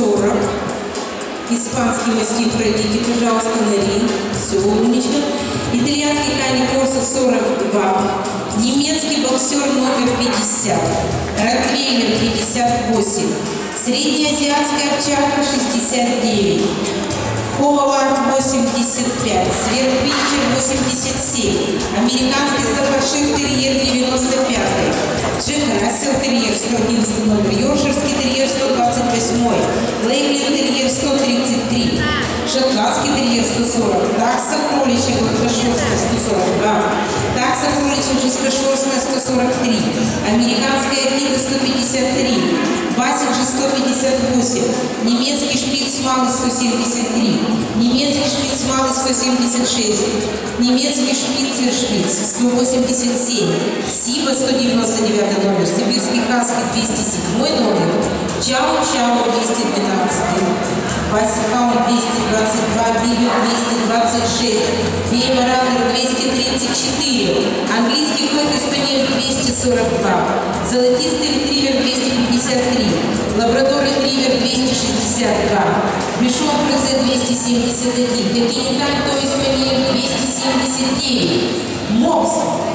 40. Испанский мастиф родите, пожалуйста, на ринг. Все, умничка. Итальянский Кани Корсо 42. Немецкий боксер номер 50. Ротвейлер 58. Среднеазиатская овчарка 69. Повар 85. Сверхвинчер 87. Американский стаффордшир терьер 95. Джек Рассел терьер 111 номер. Йоркширский терьер 128. Лейклин терьер 133. Шотландский терьер 140. Такса кроличья гладкошерстная 142. Такса кроличья жесткошерстная 143. Американская акита 153. Басик же 158. Немецкий шпиц малый 173. Немецкий шпиц малый 176. Немецкий шпиц 187. Сиба 199 номер. Сибирский хаски 207 номер. Чао-чао 212. Басикаун 222. Бибер 226. Веймаратор 234. Английский кофе спаниель 242. Золотистый ретривер 253. Лабрадор ретривер 262. Мишон фрезе 271. Докиниталь той спаниель 279. Мопс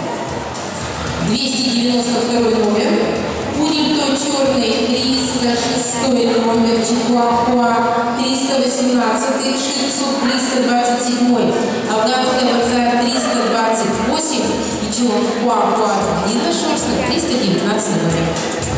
292 номер. Пудинг той черный 306 номер. Чихуахуа 318. Шицу 327. Афганская борзая 328. И Чихуахуа длинношерстная 319 номер.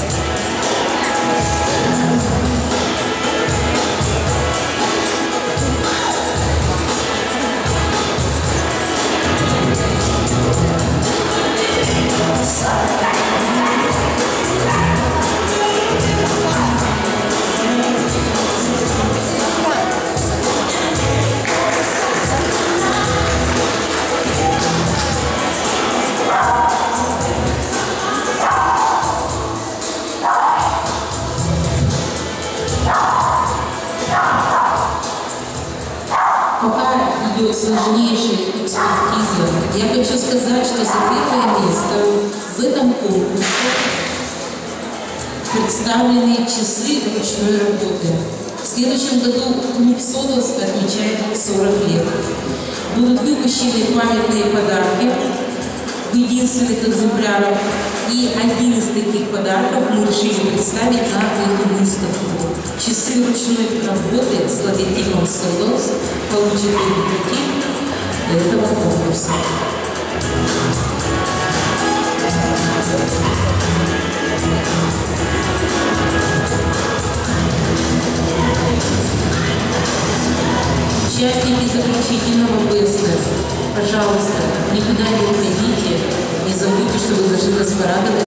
Пока идет сложнейшая экспертиза, я хочу сказать, что за первое место в этом конкурсе представлены часы ручной работы. В следующем году клуб Содовск отмечает 40 лет. Будут выпущены памятные подарки в единственных экземплярах. И один из таких подарков мы решили представить на эту выставку. Часы ручной работы с логотипом Содовск получат логотип этого конкурса. Участники заключительного теста, пожалуйста, никуда не уходите, не забудьте, что вы должны нас порадовать.